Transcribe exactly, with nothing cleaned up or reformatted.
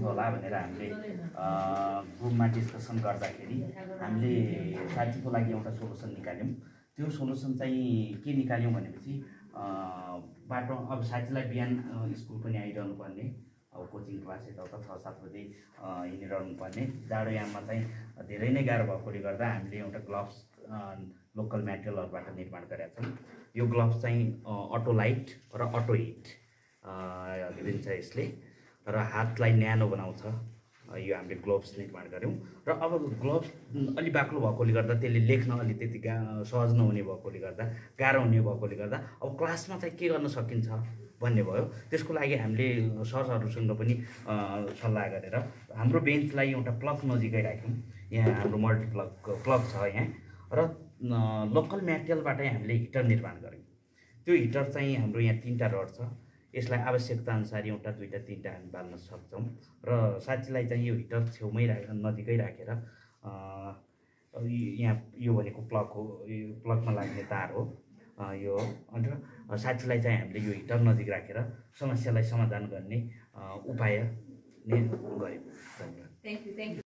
होला भनेर हामीले ग्रुपमा डिस्कसन गर्दाखेरि हामीले साथीको लागि एउटा सोलुसन निकाल्यौँ। त्यो सोलुसन चाहिँ के निकाल्यौँ भनेपछि बाटो अब साथीलाई बिहान स्कुल पनि आइरहनु पर्ने, अब कोचिङ क्लास यताउता छ सात बजे हिँडिरहनु पर्ने, जाडो याममा चाहिँ धेरै नै गाह्रो भएकोले गर्दा हामीले एउटा ग्लोभ्स लोकल मेटेरियलहरूबाट निर्माण गरेका छौँ। यो ग्लोभ्स चाहिँ अटो लाइट र अटो हिट दिन्छ यसले र हातलाई न्यानो बनाउँछ। यो हामीले ग्लोभ्स निर्माण गऱ्यौँ र अब ग्लोभ्स अलि बाक्लो भएकोले गर्दा त्यसले लेख्न अलि त्यति सहज नहुने भएकोले गर्दा गाह्रो हुने भएकोले गर्दा अब क्लासमा चाहिँ के गर्न सकिन्छ भन्ने भयो। त्यसको लागि हामीले सरहरूसँग पनि सल्लाह गरेर हाम्रो बेन्चलाई एउटा प्लग नजिकै राख्यौँ। यहाँ हाम्रो मल्टी प्लग प्लग छ यहाँ र लोकल मेटेरियलबाटै हामीले हिटर निर्माण गऱ्यौँ। त्यो हिटर चाहिँ हाम्रो यहाँ तिनवटा रड छ। यसलाई आवश्यकता अनुसार एउटा दुईवटा तिनवटा हामी बाल्न सक्छौँ र साथीलाई चाहिँ यो हिटर छेउमै राख नजिकै राखेर यहाँ यो भनेको प्लग हो, यो प्लगमा लाग्ने तार हो यो, अन्त साथीलाई चाहिँ हामीले यो हिटर नजिक राखेर समस्यालाई समाधान गर्ने उपाय नै गऱ्यौँ। धन्यवाद।